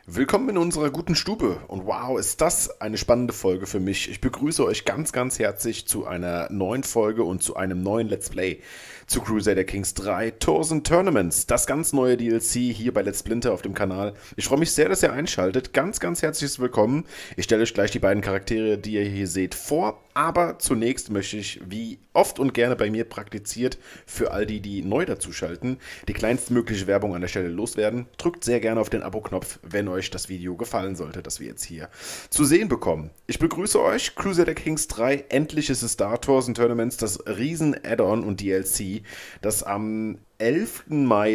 Willkommen in unserer guten Stube und wow, ist das eine spannende Folge für mich. Ich begrüße euch ganz, ganz herzlich zu einer neuen Folge und zu einem neuen Let's Play zu Crusader Kings 3 Tours and Tournaments, das ganz neue DLC hier bei Let's Splinter auf dem Kanal. Ich freue mich sehr, dass ihr einschaltet. Ganz, ganz herzliches Willkommen. Ich stelle euch gleich die beiden Charaktere, die ihr hier seht, vor. Aber zunächst möchte ich, wie oft und gerne bei mir praktiziert, für all die, die neu dazuschalten, die kleinstmögliche Werbung an der Stelle loswerden. Drückt sehr gerne auf den Abo-Knopf, wenn euch das Video gefallen sollte, das wir jetzt hier zu sehen bekommen. Ich begrüße euch, Crusader Kings 3, endlich ist es da, Tours and Tournaments, das Riesen-Add-on und DLC, das am 11. Mai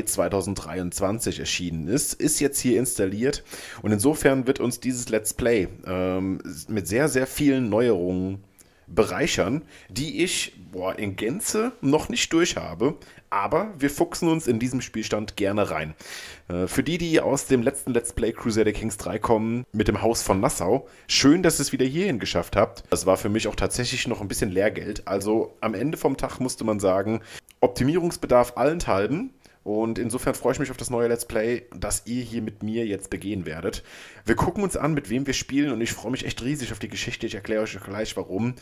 2023 erschienen ist jetzt hier installiert und insofern wird uns dieses Let's Play mit sehr, sehr vielen Neuerungen bereichern, die ich in Gänze noch nicht durch habe, aber wir fuchsen uns in diesem Spielstand gerne rein. Für die, die aus dem letzten Let's Play Crusader Kings 3 kommen, mit dem Haus von Nassau, schön, dass ihr es wieder hierhin geschafft habt. Das war für mich auch tatsächlich noch ein bisschen Lehrgeld, also am Ende vom Tag musste man sagen, Optimierungsbedarf allenthalben. Und insofern freue ich mich auf das neue Let's Play, das ihr hier mit mir jetzt begehen werdet. Wir gucken uns an, mit wem wir spielen und ich freue mich echt riesig auf die Geschichte. Ich erkläre euch gleich warum.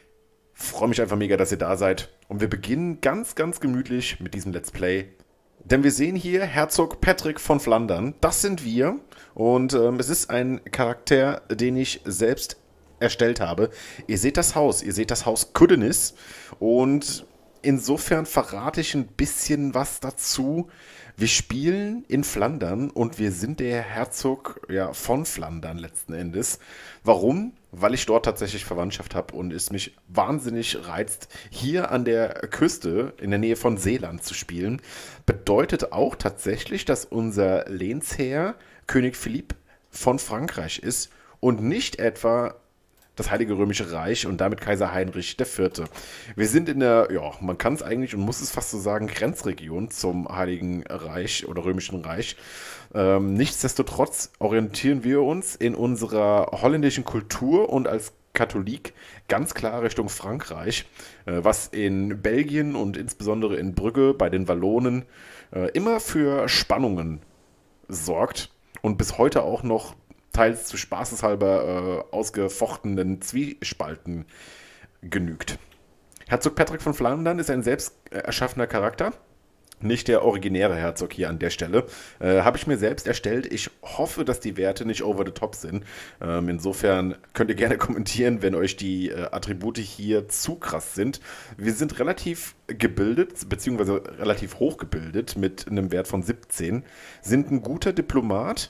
Freue mich einfach mega, dass ihr da seid. Und wir beginnen ganz, ganz gemütlich mit diesem Let's Play. Denn wir sehen hier Herzog Patrick von Flandern. Das sind wir. Und es ist ein Charakter, den ich selbst erstellt habe. Ihr seht das Haus Kuddenis. Und insofern verrate ich ein bisschen was dazu. Wir spielen in Flandern und wir sind der Herzog von Flandern letzten Endes. Warum? Weil ich dort tatsächlich Verwandtschaft habe und es mich wahnsinnig reizt, hier an der Küste in der Nähe von Seeland zu spielen. Bedeutet auch tatsächlich, dass unser Lehnsherr König Philipp von Frankreich ist und nicht etwa das Heilige Römische Reich und damit Kaiser Heinrich IV. Wir sind in der, man kann es eigentlich und muss es fast so sagen, Grenzregion zum Heiligen Reich oder Römischen Reich. Nichtsdestotrotz orientieren wir uns in unserer holländischen Kultur und als Katholik ganz klar Richtung Frankreich, was in Belgien und insbesondere in Brügge bei den Wallonen immer für Spannungen sorgt und bis heute auch noch teils zu spaßeshalber ausgefochtenen Zwiespalten genügt. Herzog Patrick von Flandern ist ein selbst erschaffener Charakter, nicht der originäre Herzog hier an der Stelle. Habe ich mir selbst erstellt. Ich hoffe, dass die Werte nicht over the top sind. Insofern könnt ihr gerne kommentieren, wenn euch die Attribute hier zu krass sind. Wir sind relativ gebildet, beziehungsweise relativ hochgebildet mit einem Wert von 17, sind ein guter Diplomat,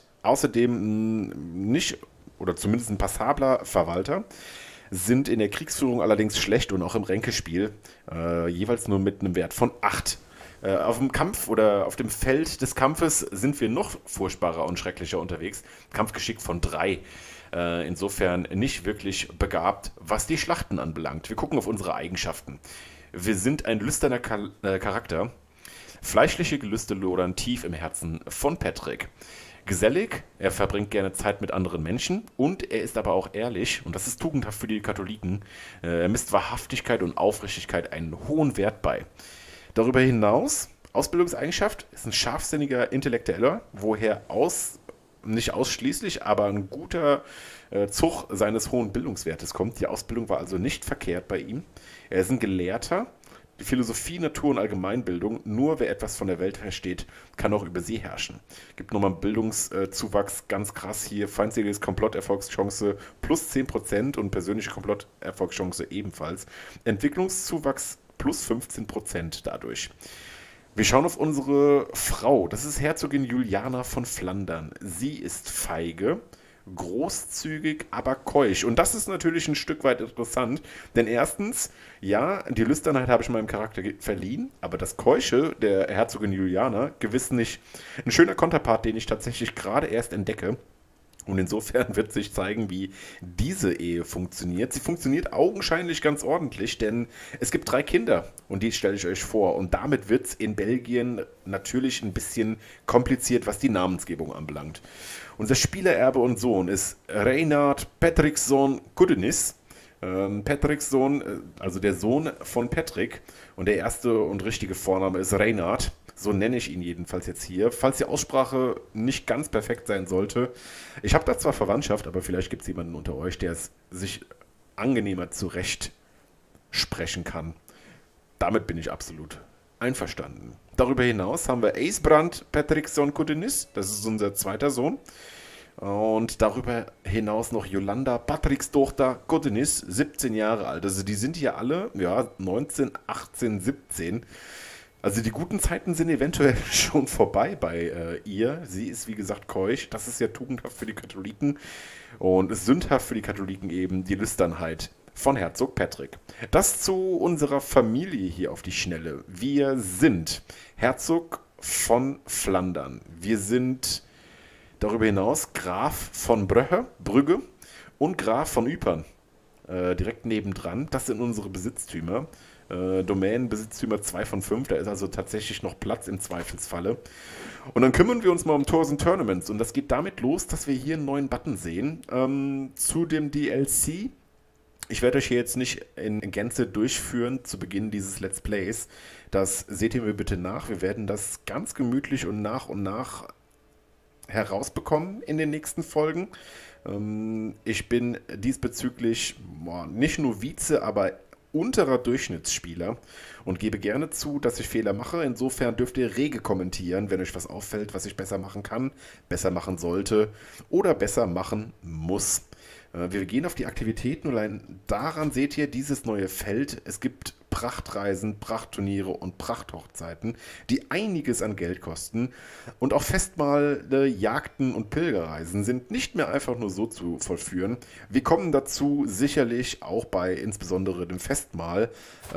außerdem nicht, oder zumindest ein passabler Verwalter, sind in der Kriegsführung allerdings schlecht und auch im Ränkespiel jeweils nur mit einem Wert von 8. Auf dem Kampf oder auf dem Feld des Kampfes sind wir noch furchtbarer und schrecklicher unterwegs. Kampfgeschick von 3. Insofern nicht wirklich begabt, was die Schlachten anbelangt. Wir gucken auf unsere Eigenschaften. Wir sind ein lüsterner Charakter. Fleischliche Gelüste lodern tief im Herzen von Patrick. Gesellig, er verbringt gerne Zeit mit anderen Menschen und er ist aber auch ehrlich, und das ist tugendhaft für die Katholiken. Er misst Wahrhaftigkeit und Aufrichtigkeit einen hohen Wert bei. Darüber hinaus, Ausbildungseigenschaft, ist ein scharfsinniger Intellektueller, woher nicht ausschließlich, aber ein guter Zug seines hohen Bildungswertes kommt. Die Ausbildung war also nicht verkehrt bei ihm. Er ist ein Gelehrter. Die Philosophie, Natur und Allgemeinbildung, nur wer etwas von der Welt versteht, kann auch über sie herrschen. Gibt nochmal einen Bildungszuwachs, ganz krass hier, feindseliges Komplotterfolgschance plus 10% und persönliche Komplotterfolgschance ebenfalls. Entwicklungszuwachs plus 15% dadurch. Wir schauen auf unsere Frau, das ist Herzogin Juliana von Flandern. Sie ist feige, großzügig, aber keusch. Und das ist natürlich ein Stück weit interessant, denn erstens, ja, die Lüsternheit habe ich meinem Charakter verliehen, aber das Keusche der Herzogin Juliana gewiss nicht. Ein schöner Konterpart, den ich tatsächlich gerade erst entdecke. Und insofern wird sich zeigen, wie diese Ehe funktioniert. Sie funktioniert augenscheinlich ganz ordentlich, denn es gibt 3 Kinder und die stelle ich euch vor. Und damit wird es in Belgien natürlich ein bisschen kompliziert, was die Namensgebung anbelangt. Unser Spielererbe und Sohn ist Reinhard Patrickson Kuddenis. Patricks Sohn, also der Sohn von Patrick. Und der erste und richtige Vorname ist Reinhard. So nenne ich ihn jedenfalls jetzt hier. Falls die Aussprache nicht ganz perfekt sein sollte. Ich habe da zwar Verwandtschaft, aber vielleicht gibt es jemanden unter euch, der es sich angenehmer zurecht sprechen kann. Damit bin ich absolut einverstanden. Darüber hinaus haben wir Ace Patrickson Kudenis, das ist unser zweiter Sohn. Und darüber hinaus noch Yolanda Patricksdochter Kudenis, 17 Jahre alt. Also die sind hier alle, ja, 19, 18, 17. Also die guten Zeiten sind eventuell schon vorbei bei ihr. Sie ist, wie gesagt, keusch. Das ist ja tugendhaft für die Katholiken. Und ist sündhaft für die Katholiken eben die Lüsternheit von Herzog Patrick. Das zu unserer Familie hier auf die Schnelle. Wir sind Herzog von Flandern. Wir sind darüber hinaus Graf von Brügge und Graf von Ypern. Direkt nebendran. Das sind unsere Besitztümer. Domänenbesitztümer 2 von 5. Da ist also tatsächlich noch Platz im Zweifelsfalle. Und dann kümmern wir uns mal um Tours and Tournaments. Und das geht damit los, dass wir hier einen neuen Button sehen. Zu dem DLC. Ich werde euch hier jetzt nicht in Gänze durchführen zu Beginn dieses Let's Plays. Das seht ihr mir bitte nach. Wir werden das ganz gemütlich und nach herausbekommen in den nächsten Folgen. Ich bin diesbezüglich nicht nur Vize, aber unterer Durchschnittsspieler und gebe gerne zu, dass ich Fehler mache. Insofern dürft ihr rege kommentieren, wenn euch was auffällt, was ich besser machen kann, besser machen sollte oder besser machen muss. Wir gehen auf die Aktivitäten und allein daran seht ihr dieses neue Feld. Es gibt Prachtreisen, Prachtturniere und Prachthochzeiten, die einiges an Geld kosten. Und auch Festmahle, Jagden und Pilgerreisen sind nicht mehr einfach nur so zu vollführen. Wir kommen dazu sicherlich auch bei insbesondere dem Festmahl.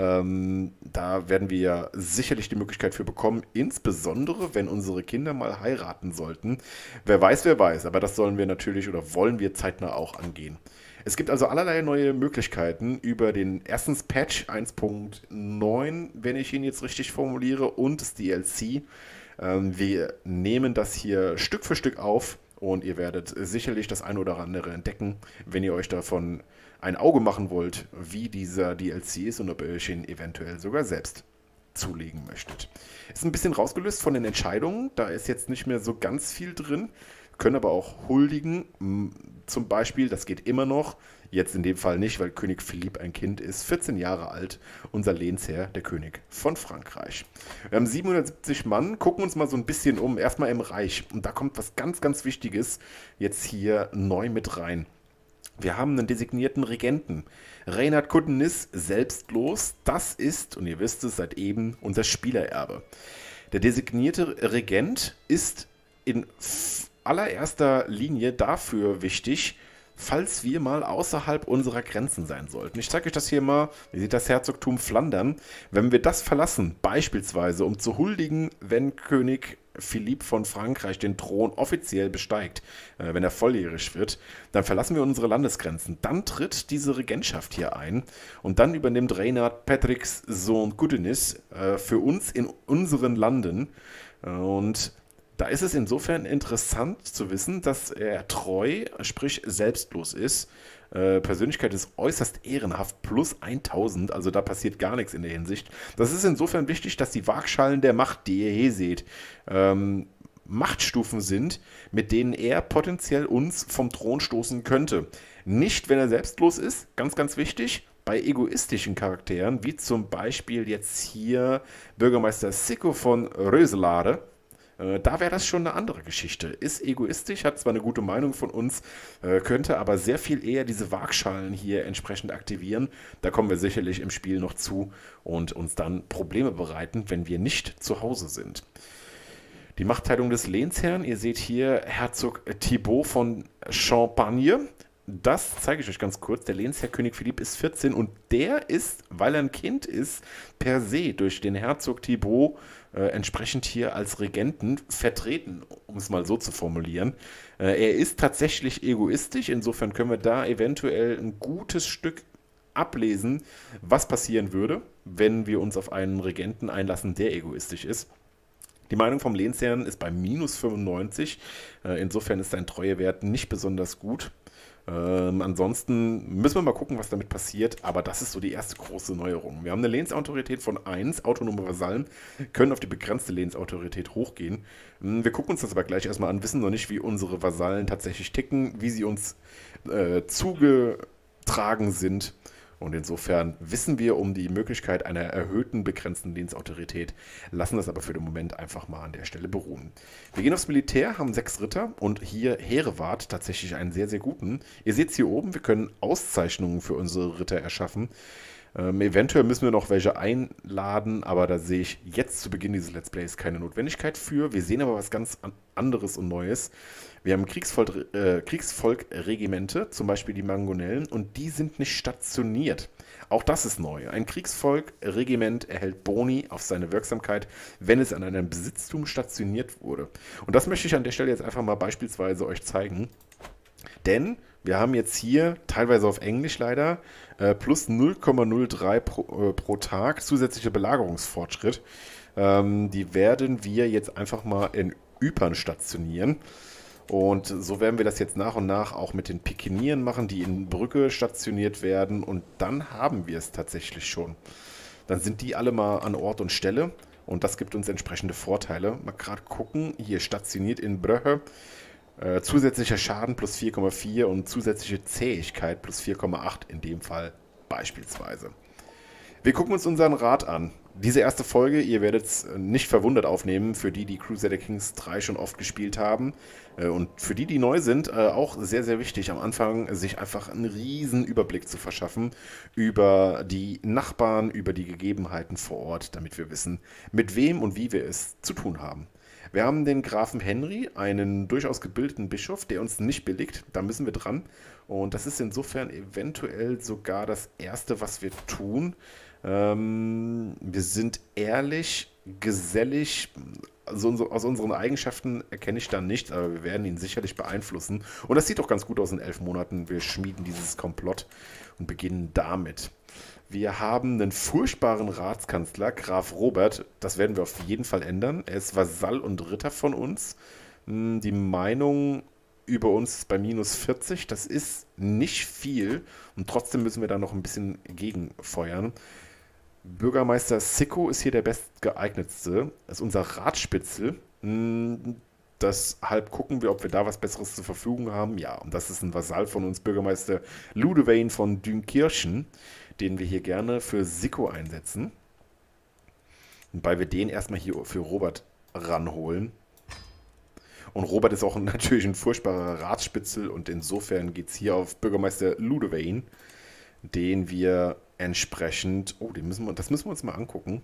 Da werden wir ja sicherlich die Möglichkeit für bekommen, insbesondere wenn unsere Kinder mal heiraten sollten. Wer weiß, aber das sollen wir natürlich oder wollen wir zeitnah auch angehen. Es gibt also allerlei neue Möglichkeiten über den erstens Patch 1.9, wenn ich ihn jetzt richtig formuliere, und das DLC. Wir nehmen das hier Stück für Stück auf und ihr werdet sicherlich das eine oder andere entdecken, wenn ihr euch davon ein Auge machen wollt, wie dieser DLC ist und ob ihr euch ihn eventuell sogar selbst zulegen möchtet. Ist ein bisschen rausgelöst von den Entscheidungen, da ist jetzt nicht mehr so ganz viel drin. Können aber auch huldigen, zum Beispiel, das geht immer noch, jetzt in dem Fall nicht, weil König Philipp ein Kind ist, 14 Jahre alt, unser Lehnsherr, der König von Frankreich. Wir haben 770 Mann, gucken uns mal so ein bisschen um, erstmal im Reich, und da kommt was ganz, ganz Wichtiges jetzt hier neu mit rein. Wir haben einen designierten Regenten, Reinhard Kudenis, selbstlos, das ist, und ihr wisst es seit eben, unser Spielererbe. Der designierte Regent ist in allererster Linie dafür wichtig, falls wir mal außerhalb unserer Grenzen sein sollten. Ich zeige euch das hier mal, wie sieht das Herzogtum Flandern. Wenn wir das verlassen, beispielsweise um zu huldigen, wenn König Philipp von Frankreich den Thron offiziell besteigt, wenn er volljährig wird, dann verlassen wir unsere Landesgrenzen. Dann tritt diese Regentschaft hier ein und dann übernimmt Reinhard Patricks Sohn Kudenis für uns in unseren Landen. Und da ist es insofern interessant zu wissen, dass er treu, sprich selbstlos ist. Persönlichkeit ist äußerst ehrenhaft, plus 1000, also da passiert gar nichts in der Hinsicht. Das ist insofern wichtig, dass die Waagschalen der Macht, die ihr hier seht, Machtstufen sind, mit denen er potenziell uns vom Thron stoßen könnte. Nicht, wenn er selbstlos ist, ganz, ganz wichtig. Bei egoistischen Charakteren, wie zum Beispiel jetzt hier Bürgermeister Sicko von Röselade, da wäre das schon eine andere Geschichte. Ist egoistisch, hat zwar eine gute Meinung von uns, könnte aber sehr viel eher diese Waagschalen hier entsprechend aktivieren. Da kommen wir sicherlich im Spiel noch zu und uns dann Probleme bereiten, wenn wir nicht zu Hause sind. Die Machtteilung des Lehnsherrn, ihr seht hier Herzog Thibaut von Champagne. Das zeige ich euch ganz kurz. Der Lehnsherr König Philipp ist 14 und der ist, weil er ein Kind ist, per se durch den Herzog Thibaut entsprechend hier als Regenten vertreten, um es mal so zu formulieren. Er ist tatsächlich egoistisch, insofern können wir da eventuell ein gutes Stück ablesen, was passieren würde, wenn wir uns auf einen Regenten einlassen, der egoistisch ist. Die Meinung vom Lehnsherrn ist bei minus 95, insofern ist sein Treuewert nicht besonders gut. Ansonsten müssen wir mal gucken, was damit passiert, aber das ist so die erste große Neuerung. Wir haben eine Lehnsautorität von 1, autonome Vasallen, können auf die begrenzte Lehnsautorität hochgehen. Wir gucken uns das aber gleich erstmal an, wissen noch nicht, wie unsere Vasallen tatsächlich ticken, wie sie uns zugetragen sind. Und insofern wissen wir um die Möglichkeit einer erhöhten begrenzten Lehnsautorität, lassen das aber für den Moment einfach mal an der Stelle beruhen. Wir gehen aufs Militär, haben 6 Ritter und hier Hereward tatsächlich einen sehr, sehr guten. Ihr seht es hier oben, wir können Auszeichnungen für unsere Ritter erschaffen. Eventuell müssen wir noch welche einladen, aber da sehe ich jetzt zu Beginn dieses Let's Plays keine Notwendigkeit für. Wir sehen aber was ganz anderes und Neues. Wir haben Kriegsvolkregimente, zum Beispiel die Mangonellen, und die sind nicht stationiert. Auch das ist neu. Ein Kriegsvolkregiment erhält Boni auf seine Wirksamkeit, wenn es an einem Besitztum stationiert wurde. Und das möchte ich an der Stelle jetzt einfach mal beispielsweise euch zeigen. Denn wir haben jetzt hier, teilweise auf Englisch leider, plus 0,03 pro Tag zusätzliche Belagerungsfortschritt. Die werden wir jetzt einfach mal in Ypern stationieren. Und so werden wir das jetzt nach und nach auch mit den Pikenieren machen, die in Brügge stationiert werden. Und dann haben wir es tatsächlich schon. Dann sind die alle mal an Ort und Stelle. Und das gibt uns entsprechende Vorteile. Mal gerade gucken, hier stationiert in Brügge. Zusätzlicher Schaden plus 4,4 und zusätzliche Zähigkeit plus 4,8 in dem Fall beispielsweise. Wir gucken uns unseren Rat an. Diese erste Folge, ihr werdet es nicht verwundert aufnehmen, für die, die Crusader Kings 3 schon oft gespielt haben. Und für die, die neu sind, auch sehr, sehr wichtig, am Anfang sich einfach einen riesen Überblick zu verschaffen über die Nachbarn, über die Gegebenheiten vor Ort, damit wir wissen, mit wem und wie wir es zu tun haben. Wir haben den Grafen Henry, einen durchaus gebildeten Bischof, der uns nicht billigt. Da müssen wir dran. Und das ist insofern eventuell sogar das Erste, was wir tun. Wir sind ehrlich, gesellig. Also aus unseren Eigenschaften erkenne ich da nichts, aber wir werden ihn sicherlich beeinflussen. Und das sieht doch ganz gut aus in 11 Monaten. Wir schmieden dieses Komplott und beginnen damit. Wir haben einen furchtbaren Ratskanzler, Graf Robert. Das werden wir auf jeden Fall ändern. Er ist Vasall und Ritter von uns. Die Meinung über uns ist bei minus 40. Das ist nicht viel. Und trotzdem müssen wir da noch ein bisschen gegenfeuern. Bürgermeister Sicko ist hier der bestgeeignetste. Das ist unser Ratsspitzel. Deshalb gucken wir, ob wir da was Besseres zur Verfügung haben. Ja, und das ist ein Vasall von uns, Bürgermeister Ludewein von Dünkirchen, den wir hier gerne für Sicko einsetzen. Wobei wir den erstmal hier für Robert ranholen. Und Robert ist auch natürlich ein furchtbarer Ratsspitzel und insofern geht es hier auf Bürgermeister Ludewein, den wir entsprechend... Oh, das müssen wir uns mal angucken.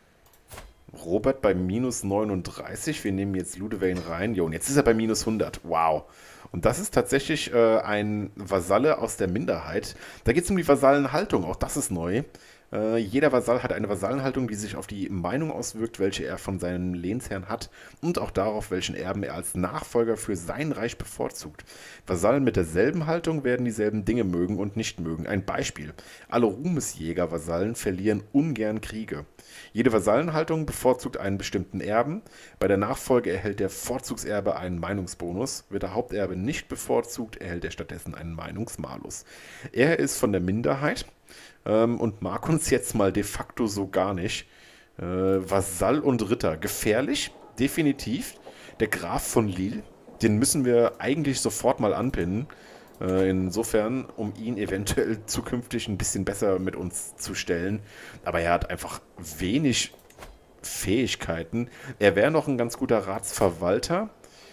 Robert bei minus 39. Wir nehmen jetzt Ludewein rein. Jo, und jetzt ist er bei minus 100. Wow. Und das ist tatsächlich ein Vasalle aus der Minderheit. Da geht es um die Vasallenhaltung. Auch das ist neu. Jeder Vasall hat eine Vasallenhaltung, die sich auf die Meinung auswirkt, welche er von seinem Lehnsherrn hat und auch darauf, welchen Erben er als Nachfolger für sein Reich bevorzugt. Vasallen mit derselben Haltung werden dieselben Dinge mögen und nicht mögen. Ein Beispiel. Alle Ruhmesjäger-Vasallen verlieren ungern Kriege. Jede Vasallenhaltung bevorzugt einen bestimmten Erben. Bei der Nachfolge erhält der Vorzugserbe einen Meinungsbonus. Wird der Haupterbe nicht bevorzugt, erhält er stattdessen einen Meinungsmalus. Er ist von der Minderheit und mag uns jetzt mal de facto so gar nicht. Vasall und Ritter. Gefährlich, definitiv. Der Graf von Lille, den müssen wir eigentlich sofort mal anpinnen. Insofern, um ihn eventuell zukünftig ein bisschen besser mit uns zu stellen. Aber er hat einfach wenig Fähigkeiten. Er wäre noch ein ganz guter Ratsverwalter.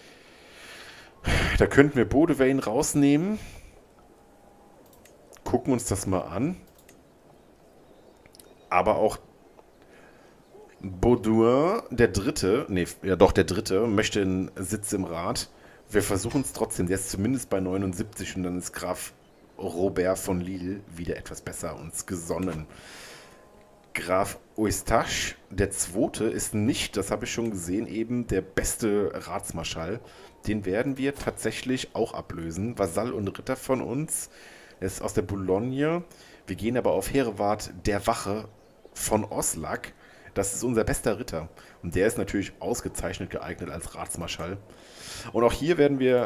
Da könnten wir Bodewein rausnehmen. Gucken uns das mal an. Aber auch Baudouin, der Dritte, der Dritte, möchte einen Sitz im Rat. Wir versuchen es trotzdem, der ist zumindest bei 79 und dann ist Graf Robert von Lille wieder etwas besser uns gesonnen. Graf Eustache, der Zweite, ist nicht, das habe ich schon gesehen, eben der beste Ratsmarschall. Den werden wir tatsächlich auch ablösen. Vasall und Ritter von uns, er ist aus der Boulogne. Wir gehen aber auf Hereward der Wache von Oslac. Das ist unser bester Ritter. Und der ist natürlich ausgezeichnet geeignet als Ratsmarschall. Und auch hier werden wir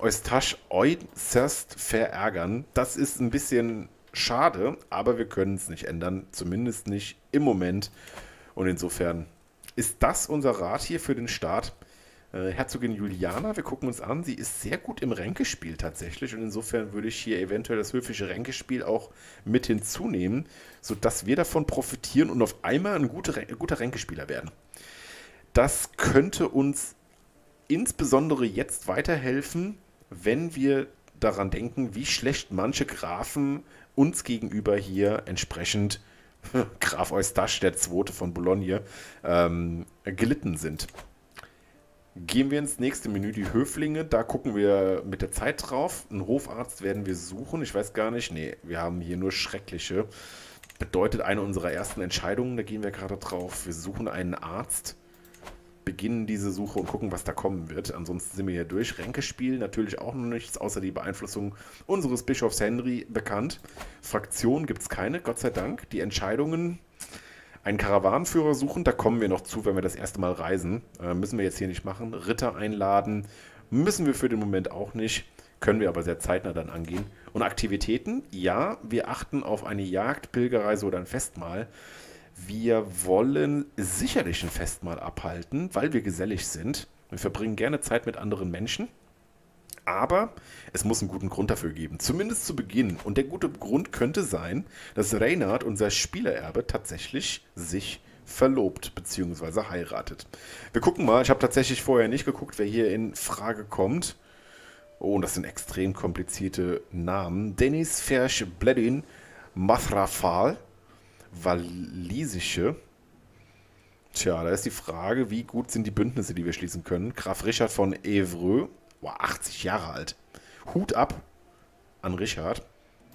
Eustache äußerst verärgern. Das ist ein bisschen schade, aber wir können es nicht ändern. Zumindest nicht im Moment. Und insofern ist das unser Rat hier für den Start. Herzogin Juliana, wir gucken uns an, sie ist sehr gut im Ränkespiel tatsächlich und insofern würde ich hier eventuell das höfische Ränkespiel auch mit hinzunehmen, sodass wir davon profitieren und auf einmal ein guter Ränkespieler werden. Das könnte uns insbesondere jetzt weiterhelfen, wenn wir daran denken, wie schlecht manche Grafen uns gegenüber hier entsprechend Graf Eustache, der Zweite von Boulogne, gelitten sind. Gehen wir ins nächste Menü, die Höflinge. Da gucken wir mit der Zeit drauf. Einen Hofarzt werden wir suchen. Ich weiß gar nicht. Nee, wir haben hier nur schreckliche. Bedeutet eine unserer ersten Entscheidungen. Da gehen wir gerade drauf. Wir suchen einen Arzt. Beginnen diese Suche und gucken, was da kommen wird. Ansonsten sind wir hier durch. Ränkespiel natürlich auch noch nichts, außer die Beeinflussung unseres Bischofs Henry bekannt. Fraktion gibt es keine, Gott sei Dank. Die Entscheidungen... Einen Karawanenführer suchen, da kommen wir noch zu, wenn wir das erste Mal reisen. Müssen wir jetzt hier nicht machen. Ritter einladen müssen wir für den Moment auch nicht, können wir aber sehr zeitnah dann angehen. Und Aktivitäten, ja, wir achten auf eine Jagd, Pilgerreise oder ein Festmahl. Wir wollen sicherlich ein Festmahl abhalten, weil wir gesellig sind. Wir verbringen gerne Zeit mit anderen Menschen. Aber es muss einen guten Grund dafür geben, zumindest zu Beginn. Und der gute Grund könnte sein, dass Reynard, unser Spielererbe, tatsächlich sich verlobt bzw. heiratet. Wir gucken mal, ich habe tatsächlich vorher nicht geguckt, wer hier in Frage kommt. Oh, und das sind extrem komplizierte Namen. Denis Fersch-Bledin, Mathrafal, Walisische. Tja, da ist die Frage, wie gut sind die Bündnisse, die wir schließen können. Graf Richard von Evreux. Boah, 80 Jahre alt. Hut ab an Richard.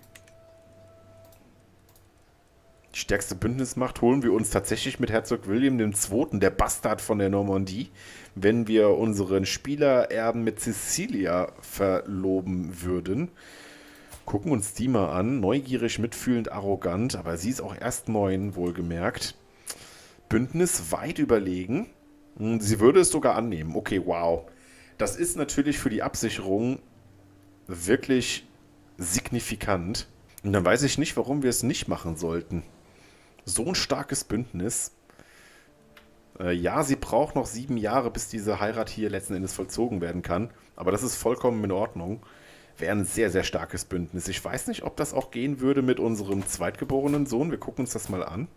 Die stärkste Bündnismacht holen wir uns tatsächlich mit Herzog William II., der Bastard von der Normandie, wenn wir unseren Spielererben mit Cecilia verloben würden. Gucken uns die mal an. Neugierig, mitfühlend, arrogant, aber sie ist auch erst 9, wohlgemerkt. Bündnis weit überlegen. Sie würde es sogar annehmen. Okay, wow. Das ist natürlich für die Absicherung wirklich signifikant. Und dann weiß ich nicht, warum wir es nicht machen sollten. So ein starkes Bündnis. Ja, sie braucht noch 7 Jahre, bis diese Heirat hier letzten Endes vollzogen werden kann. Aber das ist vollkommen in Ordnung. Wäre ein sehr, sehr starkes Bündnis. Ich weiß nicht, ob das auch gehen würde mit unserem zweitgeborenen Sohn. Wir gucken uns das mal an.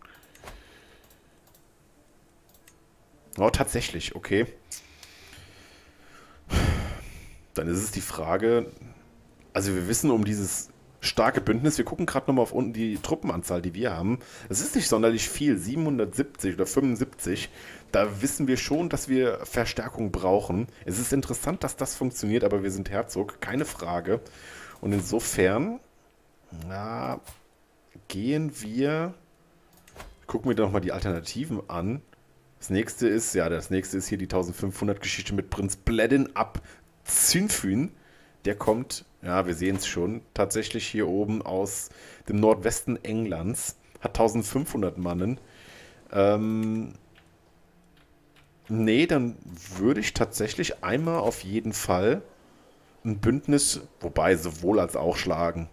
Oh, tatsächlich, okay. Dann ist es die Frage, also wir wissen um dieses starke Bündnis, wir gucken gerade nochmal auf unten die Truppenanzahl, die wir haben. Es ist nicht sonderlich viel, 770 oder 75. Da wissen wir schon, dass wir Verstärkung brauchen. Es ist interessant, dass das funktioniert, aber wir sind Herzog, keine Frage. Und insofern, na, gucken wir nochmal die Alternativen an. Das nächste ist hier die 1500-Geschichte mit Prinz Bledin ab Zynfyn, der kommt, ja, wir sehen es schon, tatsächlich hier oben aus dem Nordwesten Englands, hat 1500 Mannen. Nee, dann würde ich tatsächlich einmal auf jeden Fall ein Bündnis, wobei sowohl als auch schlagen.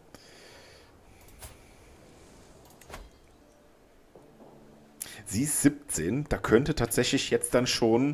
Sie ist 17, da könnte tatsächlich jetzt dann schon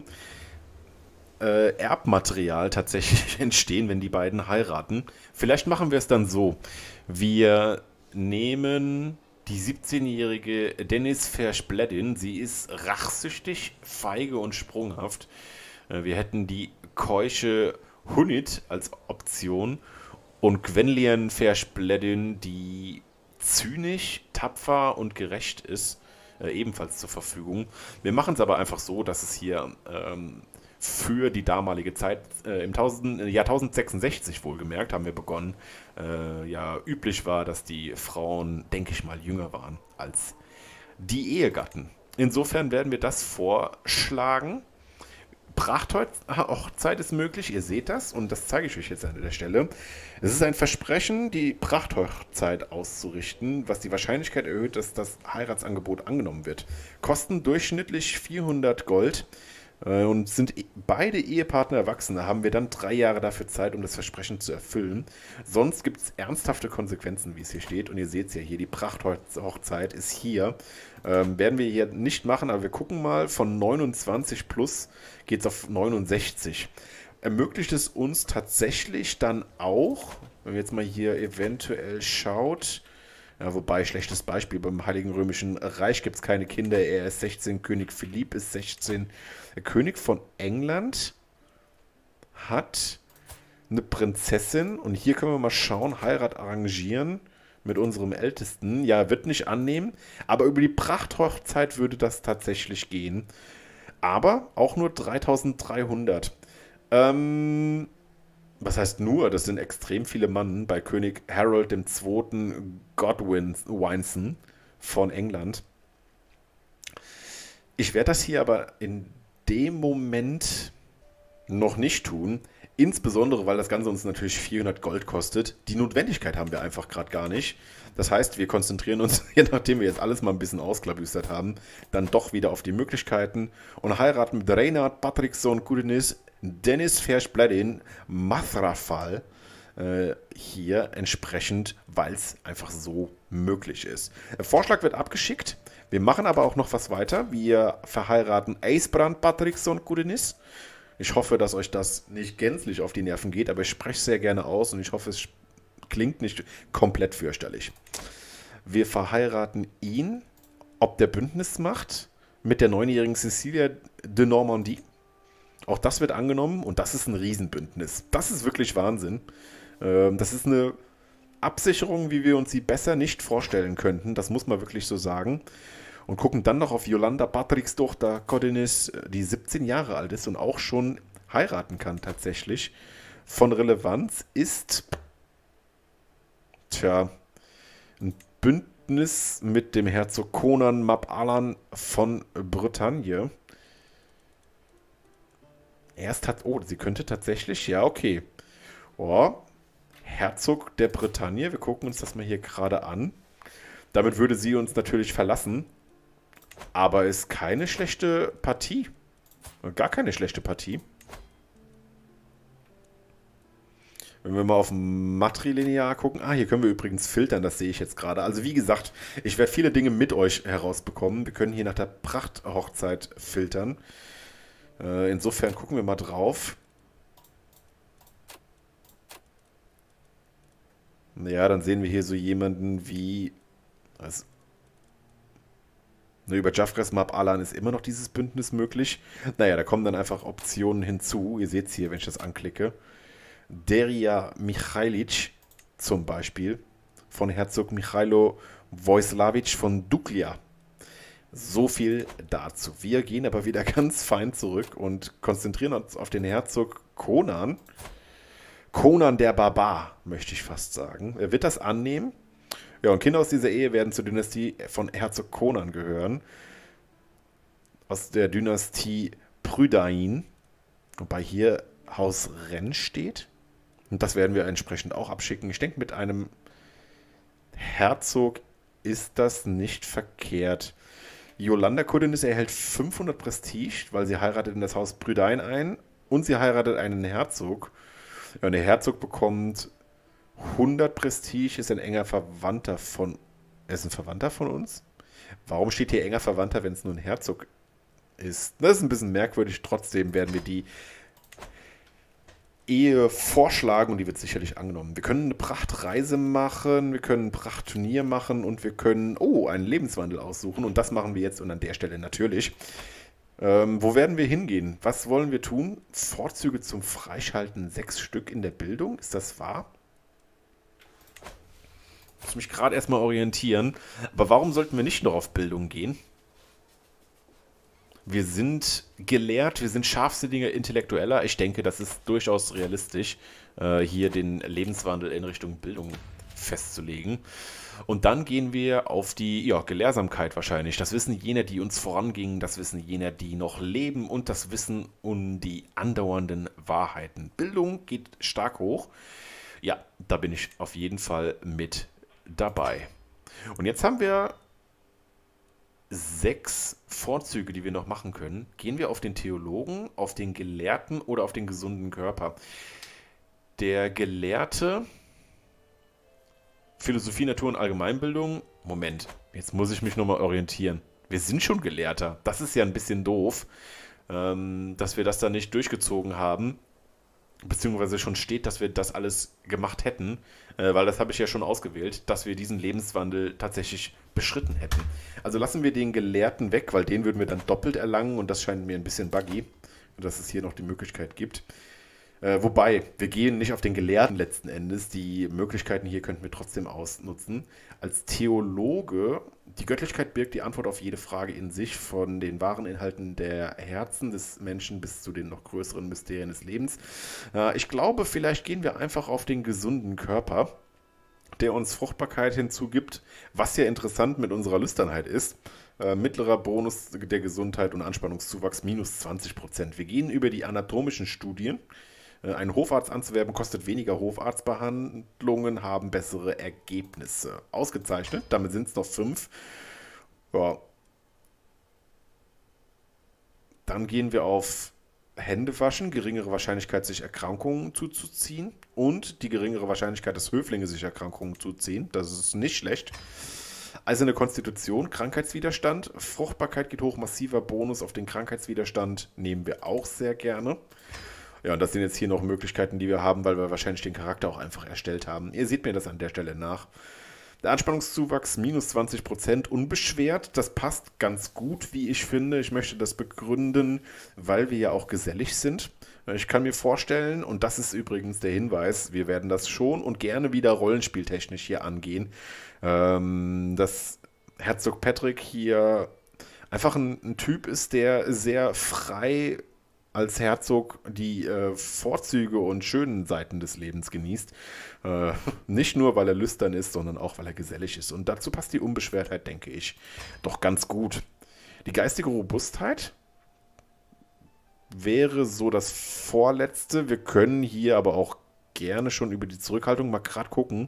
Erbmaterial tatsächlich entstehen, wenn die beiden heiraten. Vielleicht machen wir es dann so. Wir nehmen die 17-jährige Denis Fersch-Bledin. Sie ist rachsüchtig, feige und sprunghaft. Wir hätten die keusche Hunit als Option und Gwenllian Fersch-Bledin, die zynisch, tapfer und gerecht ist, ebenfalls zur Verfügung. Wir machen es aber einfach so, dass es hier für die damalige Zeit, im Jahr 1066 wohlgemerkt, haben wir begonnen, ja, üblich war, dass die Frauen, denke ich mal, jünger waren als die Ehegatten. Insofern werden wir das vorschlagen. Prachthochzeit ist möglich, ihr seht das und das zeige ich euch jetzt an der Stelle. Es ist ein Versprechen, die Prachthochzeit auszurichten, was die Wahrscheinlichkeit erhöht, dass das Heiratsangebot angenommen wird. Kosten durchschnittlich 400 Gold. Und sind beide Ehepartner erwachsen. Da haben wir dann 3 Jahre dafür Zeit, um das Versprechen zu erfüllen. Sonst gibt es ernsthafte Konsequenzen, wie es hier steht. Und ihr seht es ja hier, die Prachthochzeit ist hier. Werden wir hier nicht machen, aber wir gucken mal, von 29 plus geht es auf 69. Ermöglicht es uns tatsächlich dann auch, wenn wir jetzt mal hier eventuell schaut, ja, wobei, schlechtes Beispiel, beim Heiligen Römischen Reich gibt es keine Kinder, er ist 16, König Philipp ist 16. Der König von England hat eine Prinzessin und hier können wir mal schauen, Heirat arrangieren mit unserem Ältesten. Ja, wird nicht annehmen, aber über die Prachthochzeit würde das tatsächlich gehen. Aber auch nur 3300. Was heißt nur? Das sind extrem viele Mann bei König Harold II. Godwinson von England. Ich werde das hier aber in dem Moment noch nicht tun. Insbesondere, weil das Ganze uns natürlich 400 Gold kostet. Die Notwendigkeit haben wir einfach gerade gar nicht. Das heißt, wir konzentrieren uns, je nachdem wir jetzt alles mal ein bisschen ausklabüstert haben, dann doch wieder auf die Möglichkeiten und heiraten mit Reinhard Patrickson Kudenis, Dennis Verschbledin, Mathrafal hier entsprechend, weil es einfach so möglich ist. Der Vorschlag wird abgeschickt. Wir machen aber auch noch was weiter. Wir verheiraten Eisbrand Patrickson Kudenis. Ich hoffe, dass euch das nicht gänzlich auf die Nerven geht, aber ich spreche es sehr gerne aus und ich hoffe, es klingt nicht komplett fürchterlich. Wir verheiraten ihn, ob der Bündnis macht, mit der 9-jährigen Cecilia de Normandie. Auch das wird angenommen und das ist ein Riesenbündnis. Das ist wirklich Wahnsinn. Das ist eine Absicherung, wie wir uns sie besser nicht vorstellen könnten. Das muss man wirklich so sagen. Und gucken dann noch auf Yolanda Patrickstochter Codenis, die 17 Jahre alt ist und auch schon heiraten kann tatsächlich. Von Relevanz ist, ein Bündnis mit dem Herzog Conan Mab Alan von Bretagne. Sie könnte tatsächlich, ja, okay. Oh, Herzog der Bretagne, wir gucken uns das mal hier gerade an. Damit würde sie uns natürlich verlassen. Aber ist keine schlechte Partie. Gar keine schlechte Partie. Wenn wir mal auf Matrilinear gucken. Hier können wir übrigens filtern, das sehe ich jetzt gerade. Also wie gesagt, ich werde viele Dinge mit euch herausbekommen. Wir können hier nach der Prachthochzeit filtern. Insofern gucken wir mal drauf. Ja, dann sehen wir hier so jemanden wie... Über Jafres Mab Alan ist immer noch dieses Bündnis möglich. Naja, da kommen dann einfach Optionen hinzu. Ihr seht es hier, wenn ich das anklicke. Deria Michailic zum Beispiel von Herzog Michailo Vojislavic von Duklia. So viel dazu. Wir gehen aber wieder ganz fein zurück und konzentrieren uns auf den Herzog Conan. Conan der Barbar, möchte ich fast sagen. Er wird das annehmen. Ja, und Kinder aus dieser Ehe werden zur Dynastie von Herzog Conan gehören. Aus der Dynastie Prydain. Wobei hier Haus Rennes steht. Und das werden wir entsprechend auch abschicken. Ich denke, mit einem Herzog ist das nicht verkehrt. Yolanda Codenis erhält 500 Prestige, weil sie heiratet in das Haus Prydain ein. Und sie heiratet einen Herzog. Ja, und der Herzog bekommt 100 Prestige, ist ein enger Verwandter von... Er ist ein Verwandter von uns? Warum steht hier enger Verwandter, wenn es nur ein Herzog ist? Das ist ein bisschen merkwürdig. Trotzdem werden wir die Ehe vorschlagen und die wird sicherlich angenommen. Wir können eine Prachtreise machen, wir können ein Prachtturnier machen und wir können, einen Lebenswandel aussuchen. Und das machen wir jetzt und an der Stelle natürlich. Wo werden wir hingehen? Was wollen wir tun? Vorzüge zum Freischalten 6 Stück in der Bildung. Ist das wahr? Ich muss mich gerade erstmal orientieren. Aber warum sollten wir nicht noch auf Bildung gehen? Wir sind gelehrt, wir sind scharfsinniger Intellektueller. Ich denke, das ist durchaus realistisch, hier den Lebenswandel in Richtung Bildung festzulegen. Und dann gehen wir auf die Gelehrsamkeit wahrscheinlich. Das Wissen jener, die uns vorangingen, das Wissen jener, die noch leben und das Wissen um die andauernden Wahrheiten. Bildung geht stark hoch. Ja, da bin ich auf jeden Fall mit dabei. Und jetzt haben wir 6 Vorzüge, die wir noch machen können. Gehen wir auf den Theologen, auf den Gelehrten oder auf den gesunden Körper? Der Gelehrte, Philosophie, Natur und Allgemeinbildung. Moment, jetzt muss ich mich nochmal orientieren. Wir sind schon Gelehrter. Das ist ja ein bisschen doof, dass wir das da nicht durchgezogen haben. Beziehungsweise schon steht, dass wir das alles gemacht hätten, weil das habe ich ja schon ausgewählt, dass wir diesen Lebenswandel tatsächlich beschritten hätten. Also lassen wir den Gelehrten weg, weil den würden wir dann doppelt erlangen und das scheint mir ein bisschen buggy, dass es hier noch die Möglichkeit gibt. Wobei, wir gehen nicht auf den Gelehrten letzten Endes. Die Möglichkeiten hier könnten wir trotzdem ausnutzen. Als Theologe, die Göttlichkeit birgt die Antwort auf jede Frage in sich, von den wahren Inhalten der Herzen des Menschen bis zu den noch größeren Mysterien des Lebens. Ich glaube, vielleicht gehen wir einfach auf den gesunden Körper, der uns Fruchtbarkeit hinzugibt, was ja interessant mit unserer Lüsternheit ist. Mittlerer Bonus der Gesundheit und Anspannungszuwachs minus 20%. Wir gehen über die anatomischen Studien. Einen Hofarzt anzuwerben kostet weniger Hofarztbehandlungen, haben bessere Ergebnisse. Ausgezeichnet, damit sind es noch 5. Ja. Dann gehen wir auf Hände waschen, geringere Wahrscheinlichkeit, sich Erkrankungen zuzuziehen und die geringere Wahrscheinlichkeit, dass Höflinge sich Erkrankungen zuziehen. Das ist nicht schlecht. Eiserne Konstitution, Krankheitswiderstand, Fruchtbarkeit geht hoch, massiver Bonus auf den Krankheitswiderstand nehmen wir auch sehr gerne. Ja, und das sind jetzt hier noch Möglichkeiten, die wir haben, weil wir wahrscheinlich den Charakter auch einfach erstellt haben. Ihr seht mir das an der Stelle nach. Der Anspannungszuwachs minus 20% unbeschwert. Das passt ganz gut, wie ich finde. Ich möchte das begründen, weil wir ja auch gesellig sind. Ich kann mir vorstellen, und das ist übrigens der Hinweis, wir werden das schon und gerne wieder rollenspieltechnisch hier angehen, dass Herzog Patrick hier einfach ein Typ ist, der sehr frei als Herzog die Vorzüge und schönen Seiten des Lebens genießt. Nicht nur, weil er lüstern ist, sondern auch, weil er gesellig ist. Und dazu passt die Unbeschwertheit, denke ich, doch ganz gut. Die geistige Robustheit wäre so das Vorletzte. Wir können hier aber auch gerne schon über die Zurückhaltung mal gerade gucken.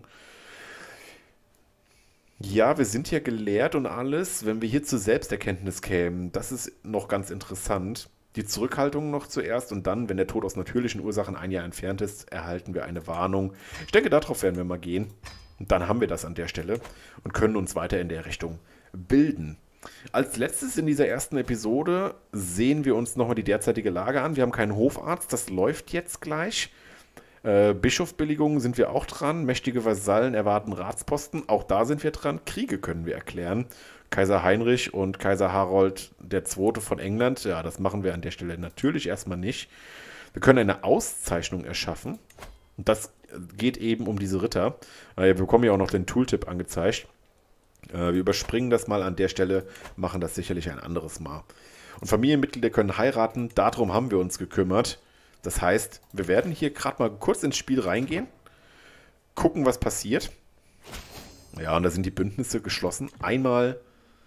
Ja, wir sind ja gelehrt und alles. Wenn wir hier zur Selbsterkenntnis kämen, das ist noch ganz interessant. Die Zurückhaltung noch zuerst und dann, wenn der Tod aus natürlichen Ursachen ein Jahr entfernt ist, erhalten wir eine Warnung. Ich denke, darauf werden wir mal gehen. Und dann haben wir das an der Stelle und können uns weiter in der Richtung bilden. Als letztes in dieser ersten Episode sehen wir uns nochmal die derzeitige Lage an. Wir haben keinen Hofarzt, das läuft jetzt gleich. Bischofsbilligungen sind wir auch dran. Mächtige Vasallen erwarten Ratsposten. Auch da sind wir dran. Kriege können wir erklären. Kaiser Heinrich und Kaiser Harold II. Von England. Ja, das machen wir an der Stelle natürlich erstmal nicht. Wir können eine Auszeichnung erschaffen. Und das geht eben um diese Ritter. Wir bekommen ja auch noch den Tooltip angezeigt. Wir überspringen das mal an der Stelle, machen das sicherlich ein anderes Mal. Und Familienmitglieder können heiraten. Darum haben wir uns gekümmert. Das heißt, wir werden hier gerade mal kurz ins Spiel reingehen, gucken, was passiert. Ja, und da sind die Bündnisse geschlossen. Einmal,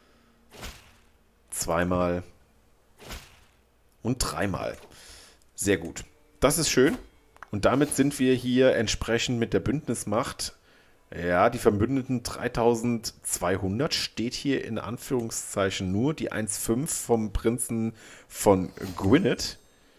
zweimal und dreimal. Sehr gut. Das ist schön. Und damit sind wir hier entsprechend mit der Bündnismacht. Ja, die Verbündeten 3200 steht hier in Anführungszeichen nur. Die 1,5 vom Prinzen von Gwynedd.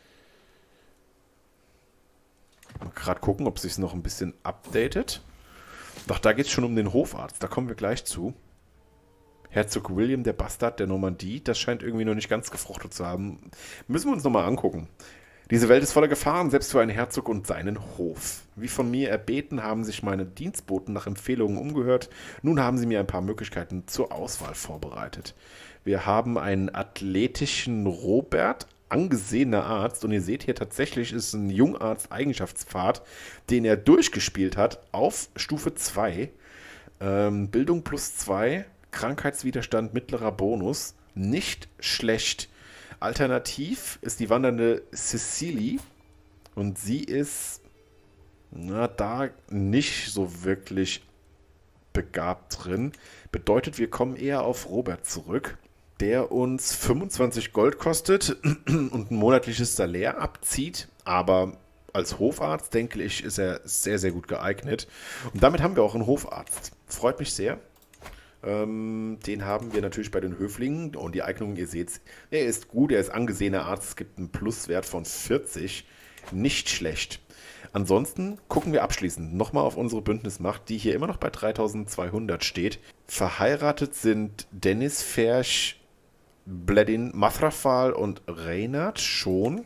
Mal gerade gucken, ob sich es noch ein bisschen updatet. Doch, da geht es schon um den Hofarzt. Da kommen wir gleich zu. Herzog William, der Bastard der Normandie. Das scheint irgendwie noch nicht ganz gefruchtet zu haben. Müssen wir uns nochmal angucken. Diese Welt ist voller Gefahren, selbst für einen Herzog und seinen Hof. Wie von mir erbeten, haben sich meine Dienstboten nach Empfehlungen umgehört. Nun haben sie mir ein paar Möglichkeiten zur Auswahl vorbereitet. Wir haben einen athletischen Robert, angesehener Arzt. Und ihr seht hier tatsächlich ist ein Jungarzt-Eigenschaftspfad, den er durchgespielt hat auf Stufe 2. Bildung plus 2, Krankheitswiderstand mittlerer Bonus. Nicht schlecht. Alternativ ist die wandernde Cecily. Und sie ist da nicht so wirklich begabt drin. Bedeutet, wir kommen eher auf Robert zurück, der uns 25 Gold kostet und ein monatliches Salär abzieht. Aber als Hofarzt, denke ich, ist er sehr, sehr gut geeignet. Und damit haben wir auch einen Hofarzt. Freut mich sehr. Den haben wir natürlich bei den Höflingen und die Eignung, ihr seht, er ist gut, er ist angesehener Arzt, es gibt einen Pluswert von 40, nicht schlecht. Ansonsten gucken wir abschließend nochmal auf unsere Bündnismacht, die hier immer noch bei 3200 steht. Verheiratet sind Dennis Ferch, Bledin, Mathrafal und Reynard schon.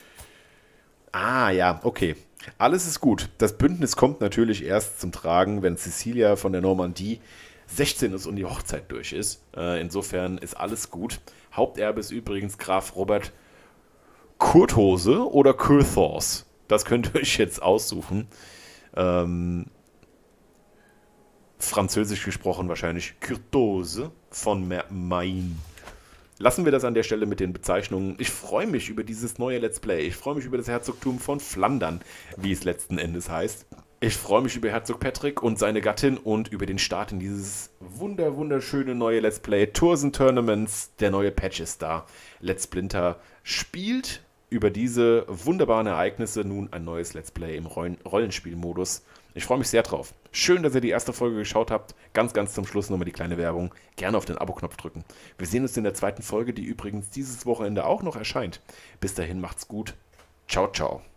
Ah ja, okay. Alles ist gut. Das Bündnis kommt natürlich erst zum Tragen, wenn Cecilia von der Normandie 16 ist und die Hochzeit durch ist. Insofern ist alles gut. Haupterbe ist übrigens Graf Robert Kurthose oder Kurthors. Das könnt ihr euch jetzt aussuchen. Französisch gesprochen wahrscheinlich Kurthose von Main. Lassen wir das an der Stelle mit den Bezeichnungen. Ich freue mich über dieses neue Let's Play. Ich freue mich über das Herzogtum von Flandern, wie es letzten Endes heißt. Ich freue mich über Herzog Patrick und seine Gattin und über den Start in dieses wunderschöne neue Let's Play. Tours and Tournaments, der neue Patch ist da. Let's Splinter spielt über diese wunderbaren Ereignisse nun ein neues Let's Play im Rollenspielmodus. Ich freue mich sehr drauf. Schön, dass ihr die erste Folge geschaut habt. Ganz zum Schluss nochmal die kleine Werbung. Gerne auf den Abo-Knopf drücken. Wir sehen uns in der zweiten Folge, die übrigens dieses Wochenende auch noch erscheint. Bis dahin macht's gut. Ciao, ciao.